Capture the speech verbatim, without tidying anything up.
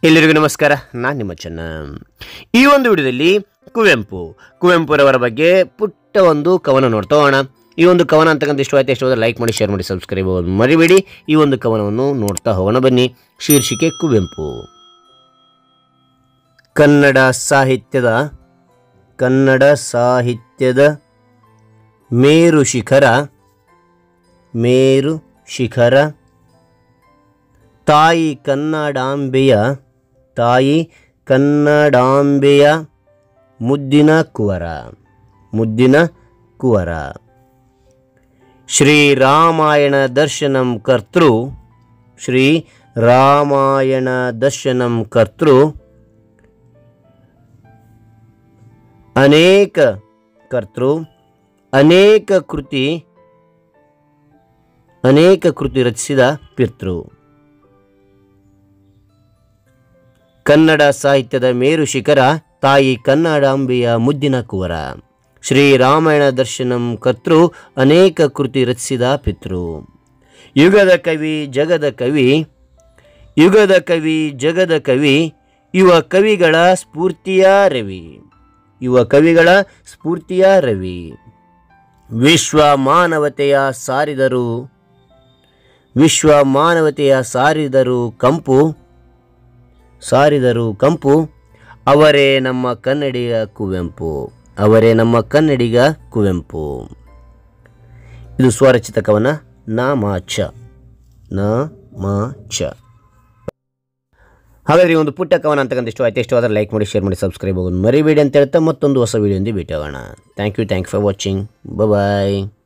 ಎಲ್ಲರಿಗೂ ನಮಸ್ಕಾರ, ನಾನು ನಿಮ್ಮ ಚೆನ್ನ. ಈ ಒಂದು ವಿಡಿಯೋದಲ್ಲಿ ಕುವೆಂಪು ಕುವೆಂಪುರವರ ಬಗ್ಗೆ ಪುಟ್ಟ ಒಂದು ಕವನ ನೋಡ್ತಾ ಹೋಗೋಣ. ಈ ಒಂದು ಕವನ ಅಂತಕ್ಕಂಥ ಇಷ್ಟವಾಯ್ತು, ಇಷ್ಟವಾದ ಲೈಕ್ ಮಾಡಿ, ಶೇರ್ ಮಾಡಿ, ಸಬ್ಸ್ಕ್ರೈಬ್ ಮರಿಬೇಡಿ. ಈ ಒಂದು ಕವನವನ್ನು ನೋಡ್ತಾ ಹೋಗೋಣ ಬನ್ನಿ. ಶೀರ್ಷಿಕೆ ಕುವೆಂಪು. ಕನ್ನಡ ಸಾಹಿತ್ಯದ ಕನ್ನಡ ಸಾಹಿತ್ಯದ ಮೇರು ಶಿಖರ ಮೇರು ಶಿಖರ ತಾಯಿ ಕನ್ನಡಾಂಬೆಯ ತಾಯಿ ಕನ್ನಡಾಂಬೆಯ ಮುದ್ದಿನ ಕುವರ ಮುದ್ದಿನ ಕುವರ ಶ್ರೀರಾಮಾಯಣ ದರ್ಶನಂ ಕರ್ತೃ ಶ್ರೀ ರಾಮಾಯಣ ದರ್ಶನಂ ಕರ್ತೃ ಅನೇಕ ಕರ್ತೃ ಅನೇಕ ಕೃತಿ ಅನೇಕ ಕೃತಿ ರಚಿಸಿದ ಪಿತೃ. ಕನ್ನಡ ಸಾಹಿತ್ಯದ ಮೇರು ಶಿಖರ ತಾಯಿ ಕನ್ನಡಾಂಬೆಯ ಮುದ್ದಿನ ಕುವರ ಶ್ರೀರಾಮಾಯಣ ದರ್ಶನಂ ಕರ್ತೃ ಅನೇಕ ಕೃತಿ ರಚಿಸಿದ ಪಿತೃ. ಯುಗದ ಕವಿ ಜಗದ ಕವಿ ಯುಗದ ಕವಿ ಜಗದ ಕವಿ ಯುವ ಕವಿಗಳ ಸ್ಫೂರ್ತಿಯ ರವಿ ಯುವ ಕವಿಗಳ ಸ್ಫೂರ್ತಿಯ ರವಿ. ವಿಶ್ವ ಮಾನವತೆಯ ಸಾರಿದರು ವಿಶ್ವ ಮಾನವತೆಯ ಸಾರಿದರು ಕಂಪು ಸಾರಿದರು ಕಂಪು ಅವರೇ ನಮ್ಮ ಕನ್ನಡಿಗ ಕುವೆಂಪು ಅವರೇ ನಮ್ಮ ಕನ್ನಡಿಗ ಕುವೆಂಪು. ಇದು ಸ್ವರಚಿತ ಕವನ ನಾಮಾಚ ನಾಮಾಚ. ಹಾಗಾದರೆ ಒಂದು ಪುಟ್ಟ ಕವನ ಅಂತಕ್ಕಂಥ ಇಷ್ಟ ಆಯ್ತು, ಇಷ್ಟವಾದರೆ ಲೈಕ್ ಮಾಡಿ, ಶೇರ್ ಮಾಡಿ, ಸಬ್ಸ್ಕ್ರೈಬ್ ಆಗೋದು ಮರಿಬೇಡಿ ಅಂತ ಹೇಳ್ತಾ ಮತ್ತೊಂದು ಹೊಸ ವೀಡಿಯೋದಿಂದ ಭೇಟಿ ಆಗೋಣ. Thank you thank you for watching. Bye.